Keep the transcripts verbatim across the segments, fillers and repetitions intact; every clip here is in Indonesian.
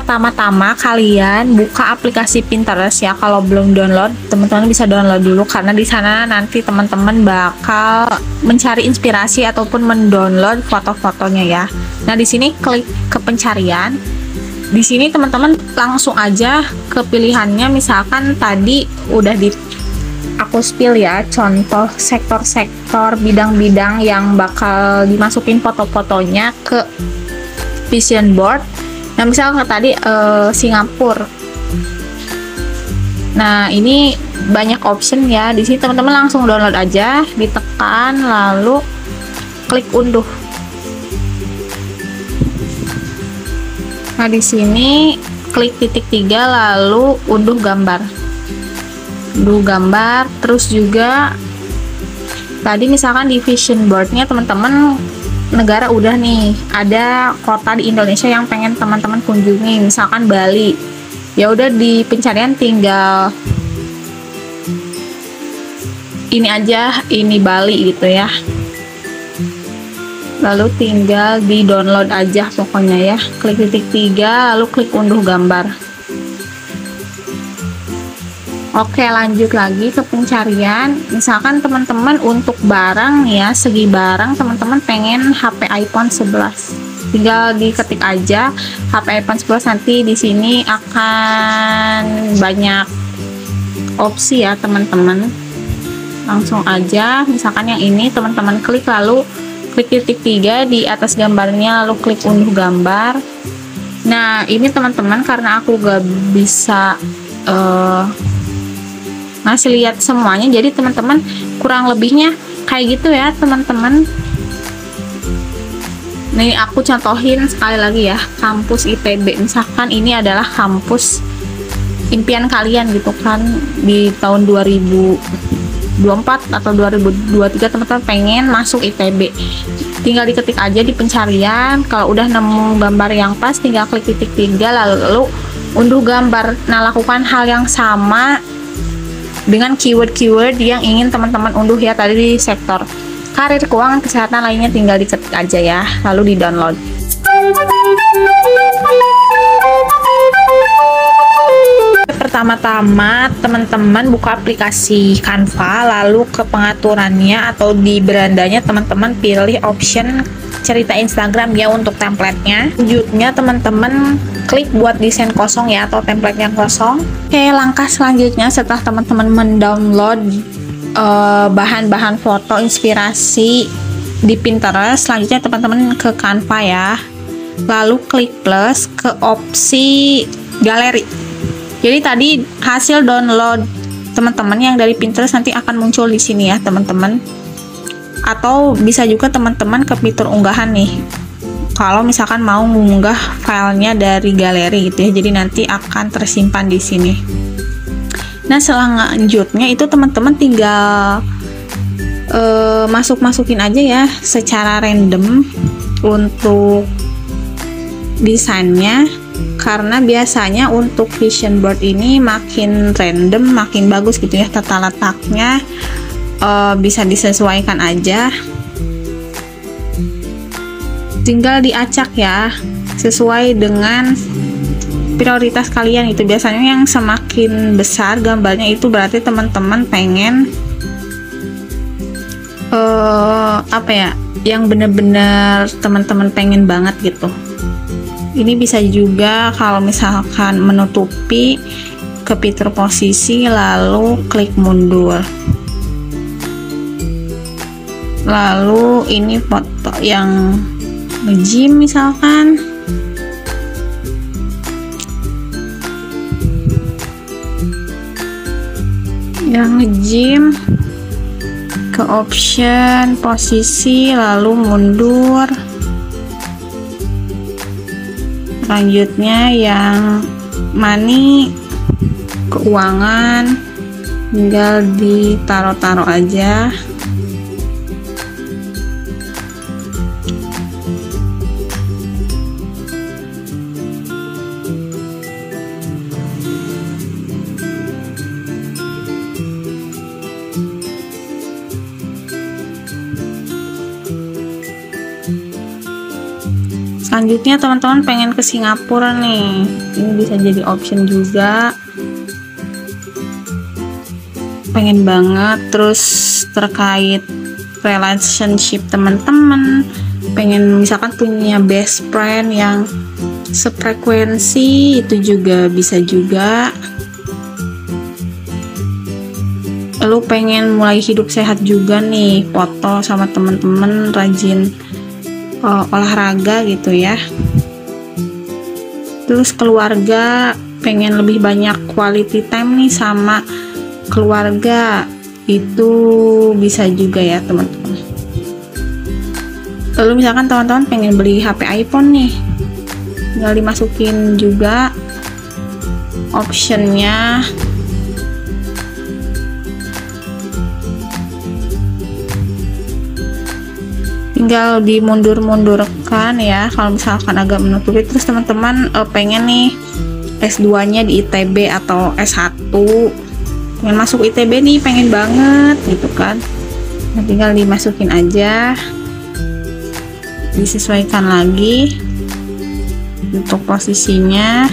pertama-tama kalian buka aplikasi Pinterest ya. Kalau belum download, teman-teman bisa download dulu karena di sana nanti teman-teman bakal mencari inspirasi ataupun mendownload foto-fotonya ya. Nah, di sini klik ke pencarian. Di sini teman-teman langsung aja ke pilihannya. Misalkan tadi udah di aku spill ya, contoh sektor-sektor bidang-bidang yang bakal dimasukin foto-fotonya ke vision board. Nah, misalnya tadi eh, Singapura. Nah, ini banyak option ya. Di sini teman-teman langsung download aja, ditekan lalu klik unduh. Nah, di sini klik titik tiga lalu unduh gambar. Unduh gambar, terus juga tadi misalkan di vision boardnya teman-teman negara udah nih, ada kota di Indonesia yang pengen teman-teman kunjungi, misalkan Bali. Ya udah di pencarian tinggal ini aja, ini Bali gitu ya. Lalu tinggal di download aja pokoknya ya. Klik titik tiga lalu klik unduh gambar. Oke, lanjut lagi ke pencarian. Misalkan teman-teman untuk barang ya, segi barang teman-teman pengen H P iPhone sebelas. Tinggal diketik aja H P iPhone sebelas, nanti di sini akan banyak opsi ya teman-teman. Langsung aja misalkan yang ini teman-teman klik lalu klik titik tiga di atas gambarnya lalu klik unduh gambar. Nah, ini teman-teman karena aku gak bisa uh, ngasih lihat semuanya, jadi teman-teman kurang lebihnya kayak gitu ya teman-teman. Nih aku contohin sekali lagi ya, kampus I T B. Misalkan ini adalah kampus impian kalian gitu kan, di tahun dua ribu dua puluh empat atau dua ribu dua puluh tiga teman-teman pengen masuk I T B. Tinggal diketik aja di pencarian, kalau udah nemu gambar yang pas tinggal klik titik tiga lalu unduh gambar. Nah, lakukan hal yang sama dengan keyword-keyword yang ingin teman-teman unduh ya, tadi di sektor karir, keuangan, kesehatan, lainnya tinggal diketik aja ya, lalu di download. Pertama-tama teman-teman buka aplikasi Canva, lalu ke pengaturannya atau di berandanya teman-teman pilih option cerita Instagram ya untuk template-nya. Selanjutnya teman-teman klik buat desain kosong ya, atau template yang kosong. Oke, langkah selanjutnya setelah teman-teman mendownload uh, bahan-bahan foto inspirasi di Pinterest, selanjutnya teman-teman ke Canva ya, lalu klik plus ke opsi galeri. Jadi tadi hasil download teman-teman yang dari Pinterest nanti akan muncul di sini ya teman-teman. Atau bisa juga teman-teman ke fitur unggahan nih, kalau misalkan mau mengunggah filenya dari galeri gitu ya, jadi nanti akan tersimpan di sini. Nah, selanjutnya itu teman-teman tinggal uh, masuk-masukin aja ya secara random untuk desainnya, karena biasanya untuk vision board ini makin random makin bagus gitu ya tata letaknya. Uh, bisa disesuaikan aja, tinggal diacak ya sesuai dengan prioritas kalian. Itu biasanya yang semakin besar gambarnya itu berarti teman-teman pengen uh, apa ya, yang bener-bener teman-teman pengen banget gitu. Ini bisa juga kalau misalkan menutupi ke fitur posisi lalu klik mundur. Lalu ini foto yang nge-gym misalkan, yang nge-gym ke option posisi lalu mundur. Selanjutnya yang money, keuangan, tinggal ditaruh-taruh aja. Selanjutnya teman-teman pengen ke Singapura nih, ini bisa jadi option juga, pengen banget. Terus terkait relationship teman-teman, pengen misalkan punya best friend yang sefrekuensi, itu juga bisa juga. Lalu pengen mulai hidup sehat juga nih, foto sama teman-teman, rajin uh, olahraga gitu ya. Terus keluarga, pengen lebih banyak quality time nih sama keluarga, itu bisa juga ya teman-teman. Lalu misalkan teman-teman pengen beli H P iPhone nih, tinggal dimasukin juga optionnya. Tinggal dimundur-mundurkan ya kalau misalkan agak menutupi. Terus teman-teman uh, pengen nih S dua nya di I T B atau S satu, pengen masuk I T B nih, pengen banget gitu kan. Nah, tinggal dimasukin aja, disesuaikan lagi untuk posisinya.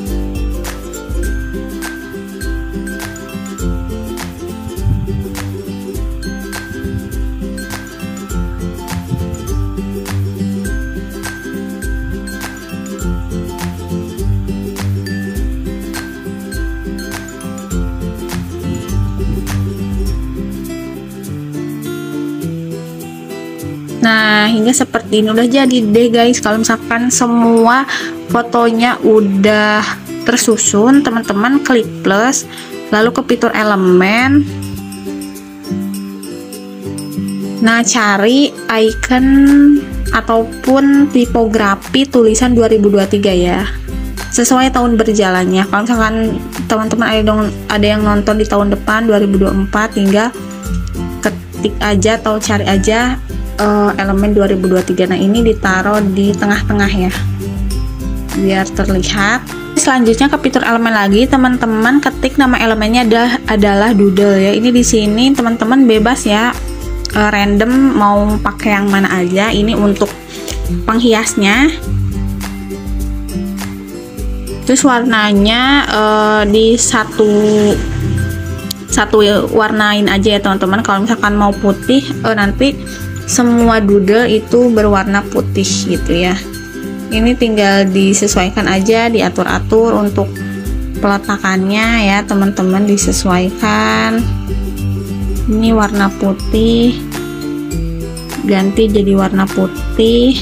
Nah, hingga seperti ini udah jadi deh guys. Kalau misalkan semua fotonya udah tersusun, teman-teman klik plus, lalu ke fitur elemen. Nah, cari icon ataupun tipografi tulisan dua ribu dua puluh tiga ya, sesuai tahun berjalannya. Kalau misalkan teman-teman ada, ada yang nonton di tahun depan dua ribu dua puluh empat, hingga ketik aja atau cari aja Uh, elemen dua ribu dua puluh tiga. Nah, ini ditaruh di tengah-tengah ya biar terlihat. Selanjutnya ke fitur elemen lagi, teman-teman ketik nama elemennya adalah adalah doodle ya. Ini di sini teman-teman bebas ya, uh, random mau pakai yang mana aja. Ini untuk penghiasnya. Terus warnanya uh, di satu satu warnain aja ya teman-teman. Kalau misalkan mau putih, uh, nanti semua doodle itu berwarna putih gitu ya. Ini tinggal disesuaikan aja, diatur-atur untuk peletakannya ya teman-teman, disesuaikan. Ini warna putih, ganti jadi warna putih,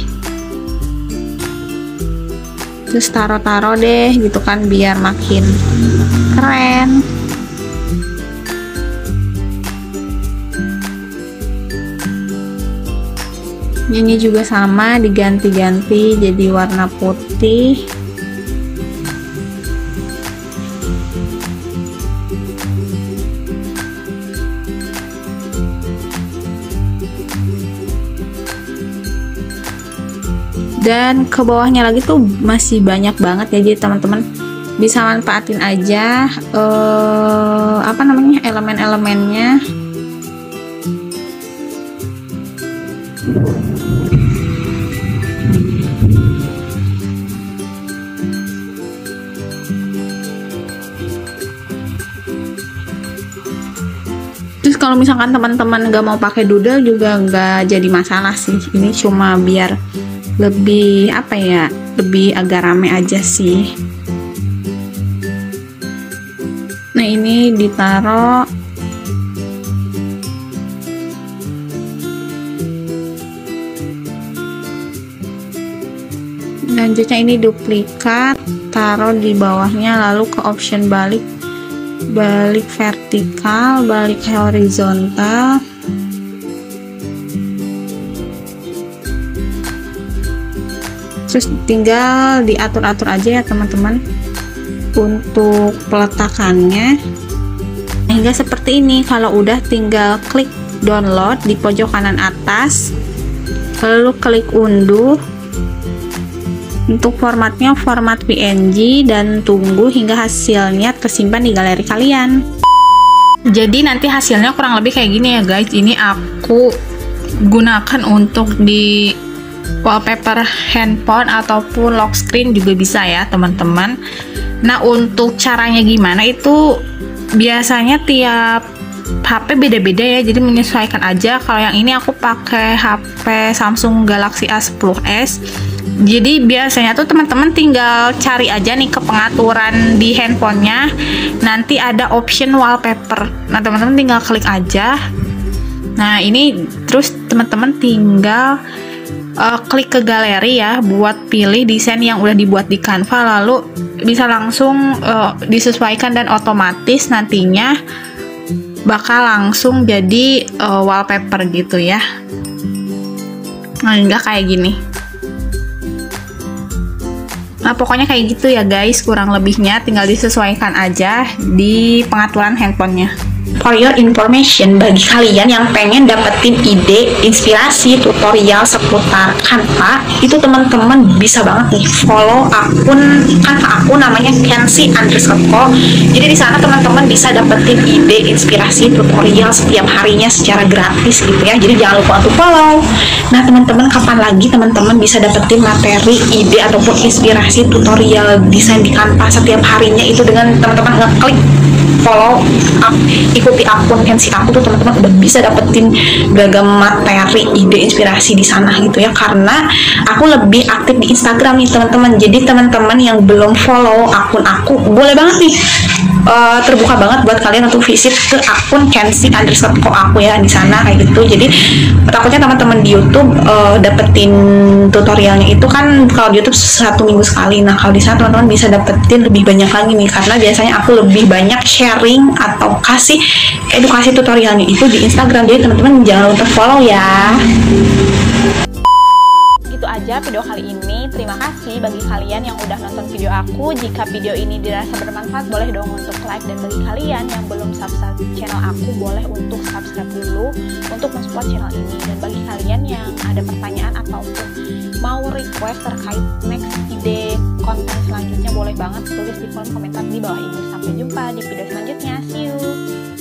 terus taruh-taruh deh gitu kan biar makin keren. Ini juga sama, diganti-ganti jadi warna putih. Dan ke bawahnya lagi tuh masih banyak banget ya, jadi teman-teman bisa manfaatin aja eh, apa namanya elemen-elemennya. Terus kalau misalkan teman-teman nggak mau pakai doodle juga nggak jadi masalah sih. Ini cuma biar lebih apa ya, lebih agak rame aja sih. Nah, ini ditaruh. Selanjutnya ini duplikat, taruh di bawahnya, lalu ke option balik. Balik vertikal, balik horizontal. Terus tinggal diatur-atur aja ya teman-teman untuk peletakannya. Hingga seperti ini. Kalau udah tinggal klik download di pojok kanan atas, lalu klik unduh. Untuk formatnya format P N G dan tunggu hingga hasilnya tersimpan di galeri kalian. Jadi nanti hasilnya kurang lebih kayak gini ya guys. Ini aku gunakan untuk di wallpaper handphone ataupun lock screen juga bisa ya teman-teman. Nah, untuk caranya gimana itu biasanya tiap H P beda-beda ya, jadi menyesuaikan aja. Kalau yang ini aku pakai H P Samsung Galaxy A sepuluh s. Jadi biasanya tuh teman-teman tinggal cari aja nih ke pengaturan di handphonenya, nanti ada option wallpaper. Nah, teman-teman tinggal klik aja. Nah, ini terus teman-teman tinggal uh, klik ke galeri ya buat pilih desain yang udah dibuat di Canva, lalu bisa langsung uh, disesuaikan dan otomatis nantinya bakal langsung jadi uh, wallpaper gitu ya. Nah, enggak kayak gini. Nah, pokoknya kayak gitu ya guys, kurang lebihnya tinggal disesuaikan aja di pengaturan handphonenya. For your information, bagi kalian yang pengen dapetin ide, inspirasi, tutorial seputar Canva, itu teman-teman bisa banget nih follow akun Canva aku, namanya Kenzi underscore co. Jadi di sana teman-teman bisa dapetin ide, inspirasi, tutorial setiap harinya secara gratis gitu ya. Jadi jangan lupa untuk follow. Nah, teman-teman, kapan lagi teman-teman bisa dapetin materi, ide ataupun inspirasi tutorial desain di Canva setiap harinya itu dengan teman-teman ngeklik follow, up, ikuti akun Kenzi aku tuh teman-teman udah bisa dapetin beragam materi, ide, inspirasi di sana gitu ya. Karena aku lebih aktif di Instagram nih teman-teman. Jadi teman-teman yang belum follow akun aku boleh banget nih, uh, terbuka banget buat kalian untuk visit ke akun Kenzi underscore co aku ya di sana kayak gitu. Jadi takutnya teman-teman di YouTube uh, dapetin tutorialnya itu kan kalau di YouTube satu minggu sekali. Nah, kalau di sana teman-teman bisa dapetin lebih banyak lagi nih, karena biasanya aku lebih banyak sharing atau kasih edukasi tutorialnya itu di Instagram. Jadi teman-teman jangan lupa follow ya. Gitu aja video kali ini. Terima kasih bagi kalian yang udah nonton video aku. Jika video ini dirasa bermanfaat, boleh dong untuk like, dan bagi kalian yang belum subscribe channel aku, boleh untuk subscribe dulu untuk mensupport channel ini. Dan bagi kalian yang ada pertanyaan ataupun mau request terkait next ide konten selanjutnya, boleh banget tulis di kolom komentar di bawah ini. Sampai jumpa di video selanjutnya. See you.